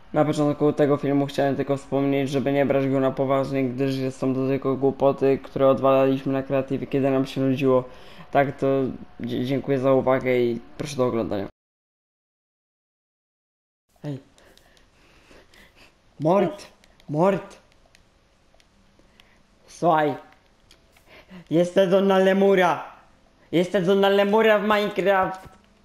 Na początku tego filmu chciałem tylko wspomnieć, żeby nie brać go na poważnie, gdyż są to tylko głupoty, które odwalaliśmy na kreatywie, kiedy nam się nudziło. Tak to dziękuję za uwagę i proszę do oglądania. Hej. Mort! Mort! Słuchaj. Jest sezon na lemura! Jest sezon na lemura w Minecraft!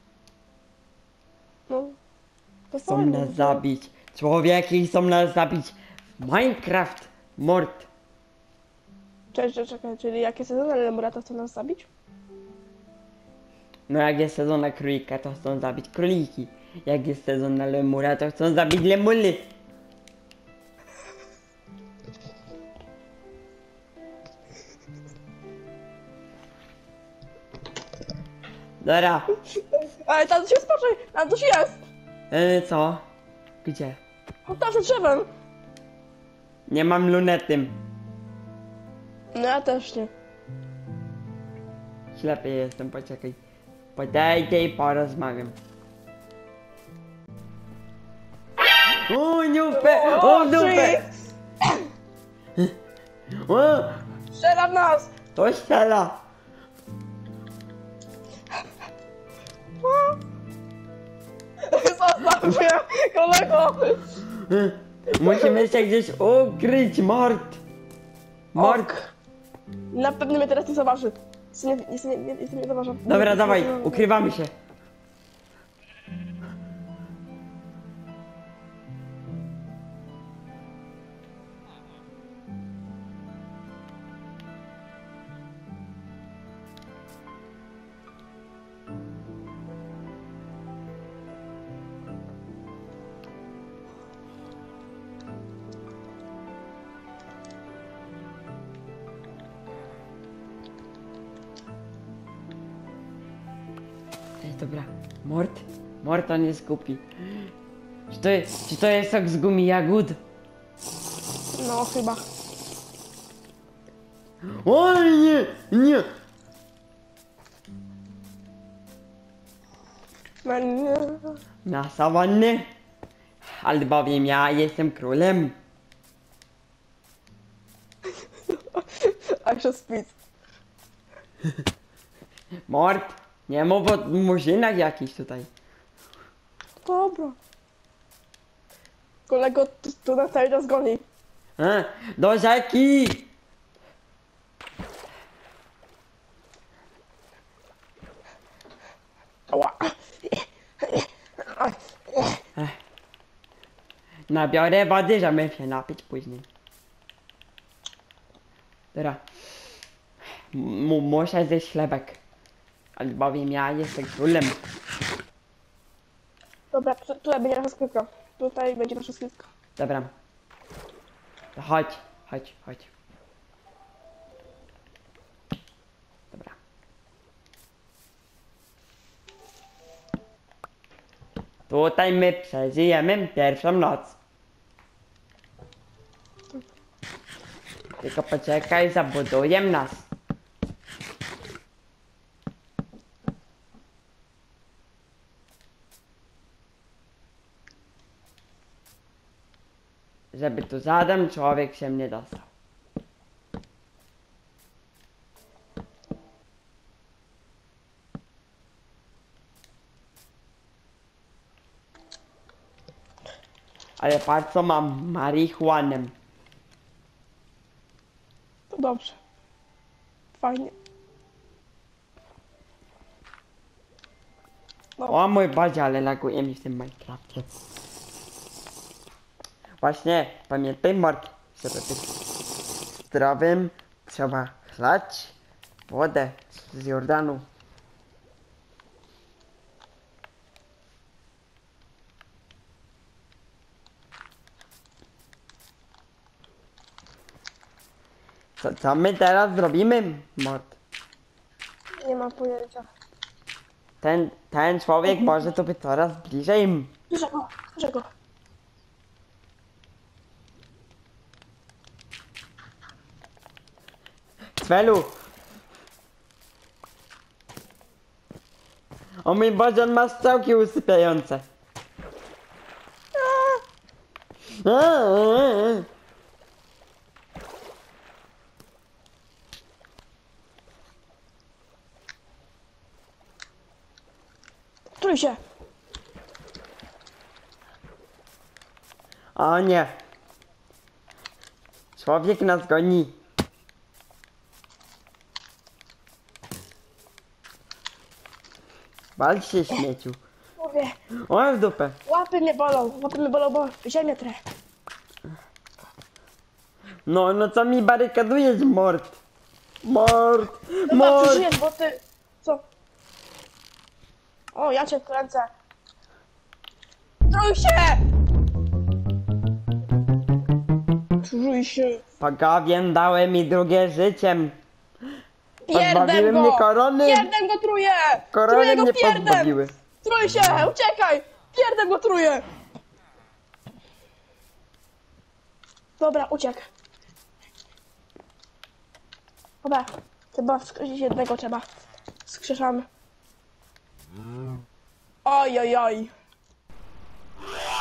No, to Chcą fajnie, nas no. zabić. Człowieki chcą nas zabić. Minecraft! Mort! Cześć, czekaj, czyli jakie sezony Lemura to chcą nas zabić? No jak jest sezon na królika, to chcą zabić króliki. Jak jest sezon na lemura, to chcą zabić lemury. Dobra. Ale tam się spoczaj, tam coś jest! Co? Gdzie? O, tam za drzewem! Nie mam lunety. No ja też nie. Ślepy jestem, poczekaj. Podejdę i porozmawiam. O, niupę! O, dupę! O, Strzela w nas! to strzela! Zostaw mnie, kolego! Musimy się gdzieś ukryć, mord! Mord! Na pewno mnie teraz nie zobaczy. Nic nie zauważam. Dobra, dawaj, ukrywamy się. Ej, dobra. Mord? Mord, on jest głupi. Czy to jest sok z gumi jagód? No, chyba. Oj, nie, nie. No, nie. Na sawannie. Albowiem ja jestem królem. A jeszcze spit. Mord, nie mów o murzynach jakichś tutaj. Dobra. Kolego, tu nas cały czas goni. Do rzeki! Ała. Nabiorę wody, żeby się napić później. Dobra. Muszę zjeść chlebek. Albowiem ja jestem królem. Dobra, tutaj będzie nasza skrytka. Tutaj będzie nasza skrytka. Dobra. To chodź, chodź, chodź. Dobra. Tutaj my przeżyjemy pierwszą noc. Tylko poczekaj, zabuduję nas. Żeby tu żaden człowiek się nie dostał. Ale patrz co mam, marihuanę. To dobrze. Fajnie. O mój Boże, ale laguje mi w tym Minecrafcie. Właśnie, pamiętaj Mord, żeby być zdrowym, trzeba chlać wodę z Jordanu. Co my teraz zrobimy, Mord? Nie mam pojęcia. Ten człowiek może to być coraz bliżej. Bierze go, bierze go. Cwelu! O mój Boże, on ma strzałki usypiające. Trój się. O nie. Człowiek nas goni. Wal się, śmieciu. Mówię, O, w dupę. łapy mnie bolą, bo ziemię trę. No co mi barykadujesz, mord? Mord! Dobra, Mord! przeżyjesz, bo ty... Co? O, ja cię kręcę. Trój się! Trój się. Pagawien dałem mi drugie życie. Pierdem Pozbawiły go! mnie korony. Pierdem go truje! Korony Truję go mnie pierdem! pozbawiły. Trój się! Uciekaj! Pierdem go truje! Dobra, uciekł. Dobra, trzeba wskrzesić jednego, trzeba. Wskrzeszamy. Oj, oj, oj.